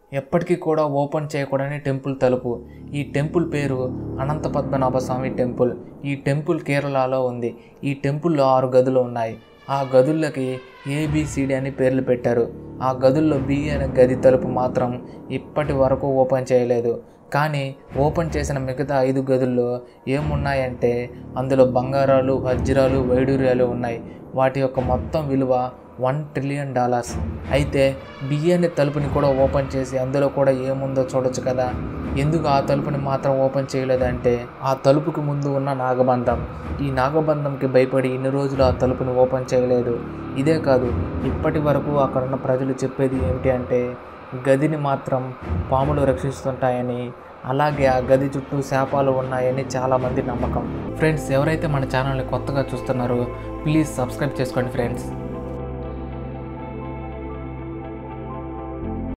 ఎప్పటికీ కూడా ఓపెన్ చేయకూడని టెంపుల్ తలుపు. ఈ టెంపుల్ పేరు అనంత పద్మనాభ స్వామి టెంపుల్. ఈ టెంపుల్ కేరళలో ఉంది. ఈ టెంపుల్లో 6 గదులు ఉన్నాయి. ఆ గదులకి ABCD అని పేర్లు పెట్టారు. ఆ గదుల్లో B అనే గది తలుపు మాత్రం ఇప్పటి వరకు ఓపెన్ చేయలేదు. కానీ ఓపెన్ చేసిన మిగతా 5 గదుల్లో ఏమున్నాయంటే అందులో బంగారాలు, వజ్రాలు, వైడూర్యాలు ఉన్నాయి. వాటి యొక్క మొత్తం విలువ $1 ట్రిలియన్. అయితే B అనే తలుపుని కూడా ఓపెన్ చేసి అందులో కూడా ఏముందో చూడొచ్చు కదా. ఎందుకు ఆ తలుపుని మాత్రం ఓపెన్ చేయలేదంటే ఆ తలుపుకి ముందు ఉన్న నాగబంధం. ఈ నాగబంధంకి భయపడి ఇన్ని రోజులు ఆ తలుపుని ఓపెన్ చేయలేదు. ఇదే కాదు, ఇప్పటి వరకు అక్కడున్న ప్రజలు చెప్పేది ఏమిటి అంటే గదిని మాత్రం పాములు రక్షిస్తుంటాయని, అలాగే ఆ గది చుట్టూ శాపాలు ఉన్నాయని చాలామంది నమ్మకం. ఫ్రెండ్స్, ఎవరైతే మన ఛానల్ని కొత్తగా చూస్తున్నారో ప్లీజ్ సబ్స్క్రైబ్ చేసుకోండి ఫ్రెండ్స్.